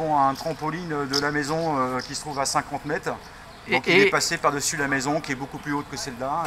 avons un trampoline de la maison qui se trouve à 50 mètres. Donc il est passé par-dessus la maison qui est beaucoup plus haute que celle-là.